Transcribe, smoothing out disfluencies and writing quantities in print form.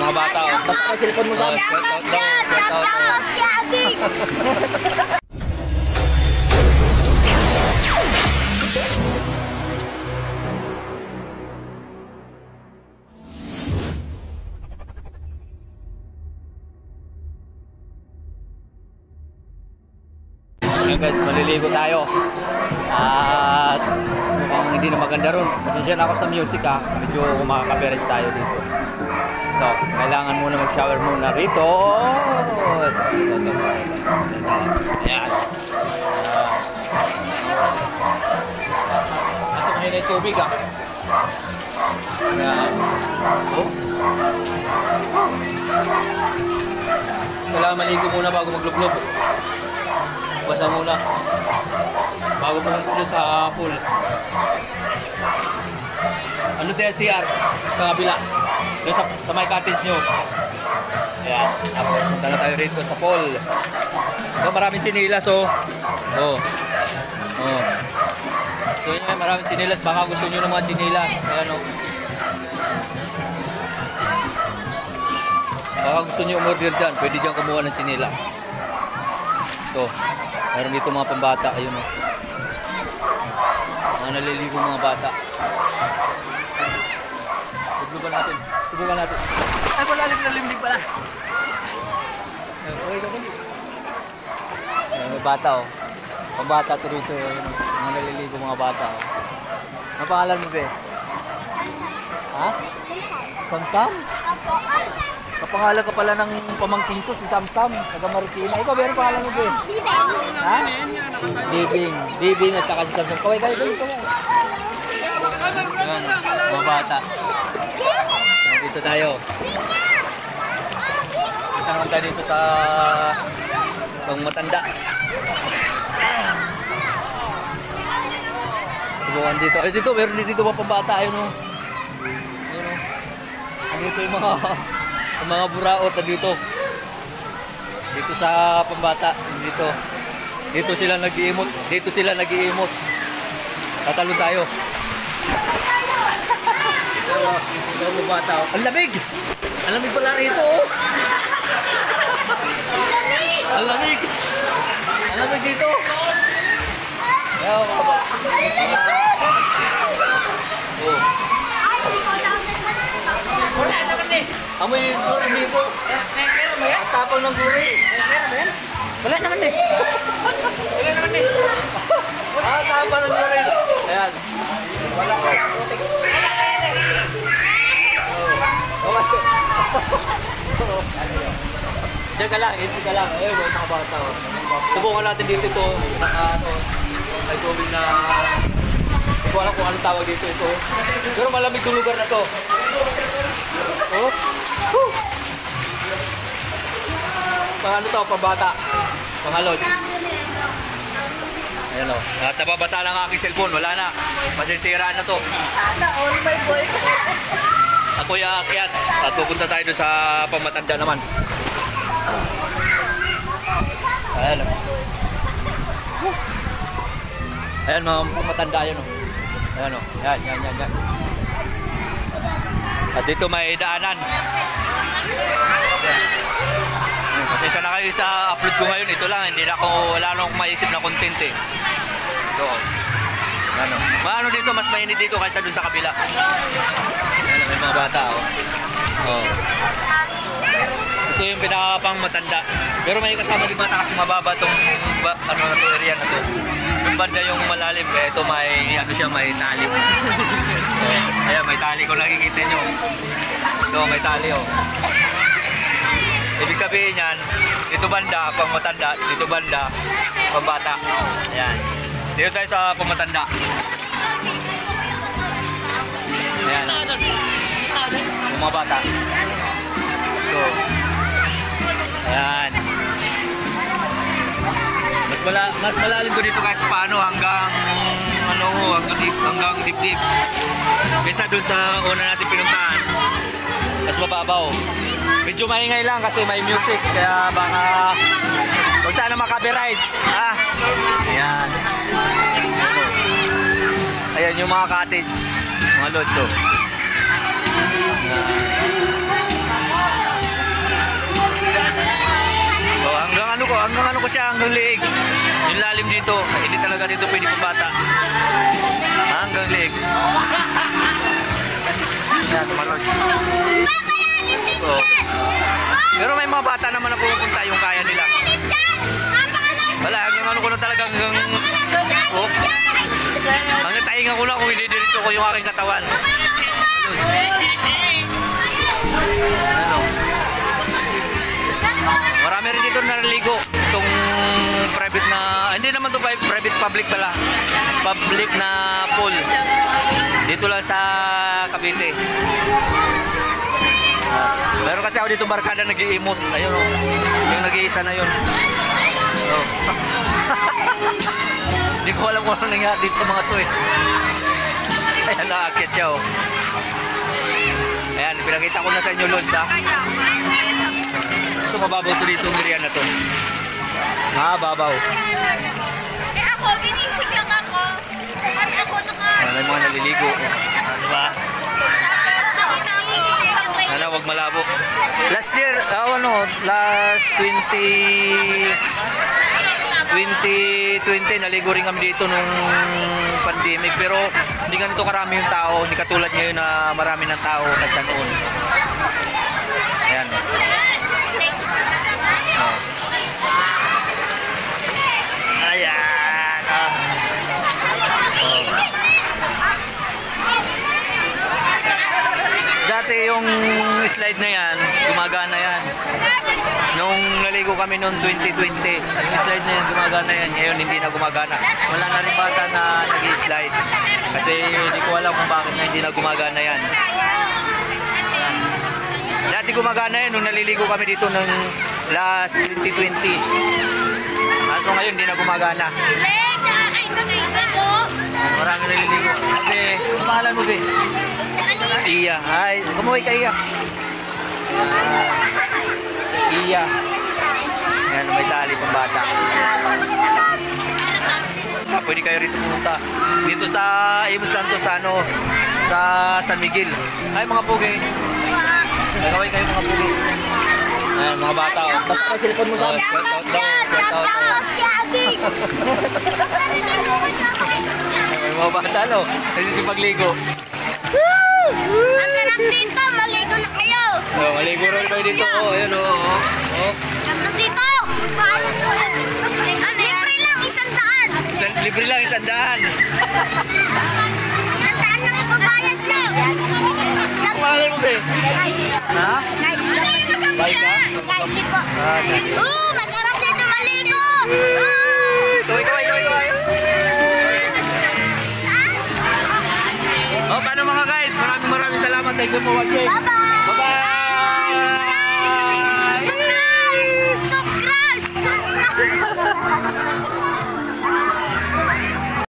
mga bata. Basta ka cellphone mo sa akin. Ayan guys, maliligo tayo. At mukhang hindi na maganda ron. Pasensya na ako sa music ha. Medyo makaka-copyright tayo dito. So, kailangan muna mag-shower muna rito. Ayan. Nasa mahina yung tubig ha. Ayan. Oh. Kailangan maligo muna bago maglublob. Basa muna bago pumunta sa pool. Ano tayo CR sa kabila doon sa may cottage nyo. Ayan, punta na tayo rito sa pool. So maraming chinilas oh. So yun, maraming chinilas. Baka gusto nyo ng mga chinilas. Ayan oh. Baka gusto nyo umorder dyan, pwede dyan kumuha ng chinilas. So meron dito mga pambata, ayun o. Mga naliligo mga bata. Subukan natin. Ay, malalim din pala. May bata o. Pambata ito dito. Mga naliligo mga bata o. Ano pangalan mo be? Ha? Samsam? Kapangalan ka pala ng pamangking ko, si Samsam, taga Marikina. Ikaw, meron pangalan mo ba? Ha? Bibing at saka si Samsam. Kaway kayo. Ayan, mga bata. Dito tayo. Kita naman tayo dito sa pang matanda. Subukan dito. Ay, dito, meron dito mga pambata. Ayun o. Dito yung mga buraot na dito sa pambata dito sila nag-iimot tatalon tayo dito pambata ang lamig pala rito oh. ang lamig dito Wala naman eh. Amoy guring dito. Meron ba yan? Tapang ng guring. Meron ba yan? Wala naman eh. Wala naman eh. Tapang ng guring. Ayan. Wala ko. Diyan ka lang, easy ka lang. Ayun, mga bata. Subukan natin dito ito. May tubig na... Hindi ko alam kung anong tawag dito ito. Pero malamig yung lugar na to. Oh. Pang ano to, pambata. Panghalod. Ayan o. At nababasa lang ang aking cellphone. Wala na. Masisira na to. Sana all my boy. Ako yung aakyat. At pupunta tayo doon sa pamatanda naman. Ayan o. Ayan mga pamatanda yun o. Ayan o. Yan. At dito may daanan. Pasensya na kayo sa upload ko ngayon. Ito lang, wala nang maisip na content eh. Ito. Ano? Maano dito, mas mainit dito kaysa dun sa kabila. Ayan, may mga bata oh. Oh. Ito yung pinakapang matanda. Pero may kasama din bata kasi mababa itong area na to. Yung banda yung malalim, kaya ito may tali. Ayan, may tali kung nakikita nyo. Ito, may tali oh. Ibig sabihin yan, dito banda, pang matanda, dito banda, pang bata. Ayan. Dito tayo sa pang matanda. Ayan. Yung mga bata. Ito. Ayan. Mas malalim ko dito kahit paano hanggang dibdib. Kaysa dun sa una natin pinuntahan. Mas mababaw. Medyo maingay lang kasi may music kaya baka kung sana maka-copyrights. Ayan. Ayan yung mga cottage, mga lodso. hanggang liig. Yung lalim dito, hindi talaga dito pwede pambata. Hanggang liig. Yan, tumalon. Oh. Pero may mga bata naman na pupunta yung kaya nila. Wala, hanggang ano ko na talaga hanggang... Oh. Hanggang taingan ko na kung ididilito ko yung aking katawan. Ano? Marami rin dito naliligo. Itong private na... Hindi naman ito private, public pala. Public na pool. Dito lang sa Cavite. Pero kasi ako dito barkada nag-i-emote. Ayun o. Yung nag-iisa na yun. Oh. Hindi ko alam kung ano nangyari dito sa mga to eh. Ayan, nakakit siya oh. Ayan, pinakita ko na sa inyo Lods ha. Ito mababaw to dito, Miriam na to. Mababaw. Eh ako, ginising lang ako. At ako May mga naliligo. Diba? Ano, wag malabo. Last year, last 2020 naligo rin kami dito nung pandemic pero hindi ganito karami yung tao, hindi katulad ngayon na marami ng tao kasi noon. Ayan. Oh. Ayan. Ah. Oh. Dati yung slide na yan, gumagana yan. Nung naligo kami noong 2020, yung slide na yan, gumagana yan. Ngayon hindi na gumagana. Wala na rin bata na nag-slide. Kasi hindi ko alam kung bakit na hindi na gumagana yan. Dati gumagana yan nung naliligo kami dito ng last 2020. At ngayon hindi na gumagana. Marami naliligo. Kasi, pangalan mo ba? Iya. Ay, kumuhay ka Iya. Iya. Ayan, may tali pang bata. Pwede kayo rito pumunta. Dito sa Imus lang to sa sa San Miguel. Ay, mga pugi. Nagaway kayo mga pugi. Ayan, mga bata. Basta ka cellphone mo sa akin. Sweat out daw. Sweat out daw. May mga bata, no? Kasi si pagligo. Ang sarap dito, maligo na kayo. Oh, maligo rin kayo dito. Oh, ayan oh. Oh. Sarap dito. Libre lang, 100. Libre lang, 100. 100 lang ipabayad nyo. Kumagal mo ba? Ha? Bye ka? Masarap dito maligo. Kaway. Oh, paano mga guys? Maraming salamat. Thank you for watching.